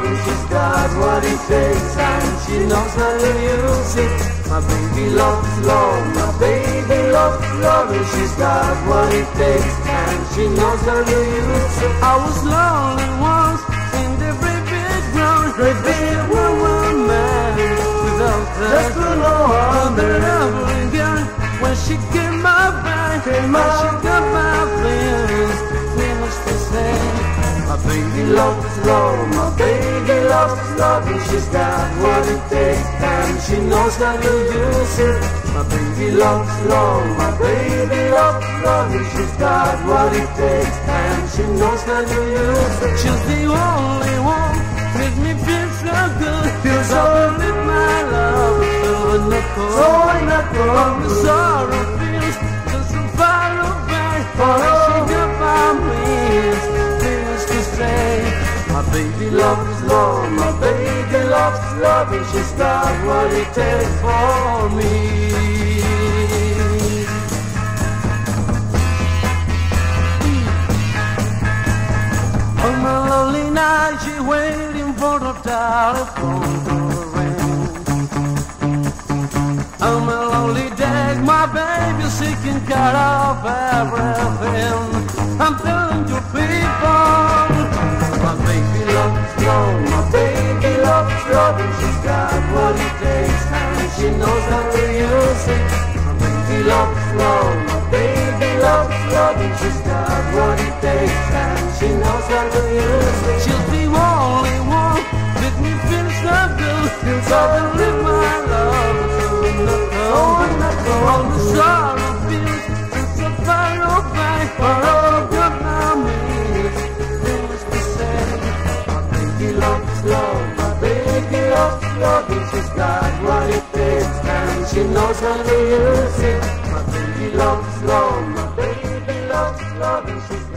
and she's got what it takes, and she knows how to use it. My baby loves love, my baby loves love, and she's got what it takes, and she knows how to use it. I was lonely once in the great big ground, great big woman without just for no other. Ever again when she came my back, and she got my feelings, needless to say. My baby loves love, my baby loves love, and she's got what it takes, and she knows how to use it. My baby loves love, my baby loves love, and she's got what it takes, and she knows how to use it. She's the only one, makes me feel so good, feel so with my love, so in the cold, the sorrow feels just so far away, for she got my wings. My baby loves love, my baby loves love, and she's got what it takes for me. On my lonely night, she's waiting for the telephone to ring. On my lonely days, my baby's seeking care of everything. I'm telling you people, my baby loves love, my baby loves love, and she's got what it takes, and she knows how to use it. My baby loves love, my baby loves love, and she's got what it takes, and she knows how to use it. She's the only one, make me feel so good, feel so to live my love, so in the cold, all the sorrow feels so far away, for all of your memories, needless to say. My baby loves love, my baby loves love, and she's got what it takes, and she knows how to use it. My baby loves love, my baby loves love, and she's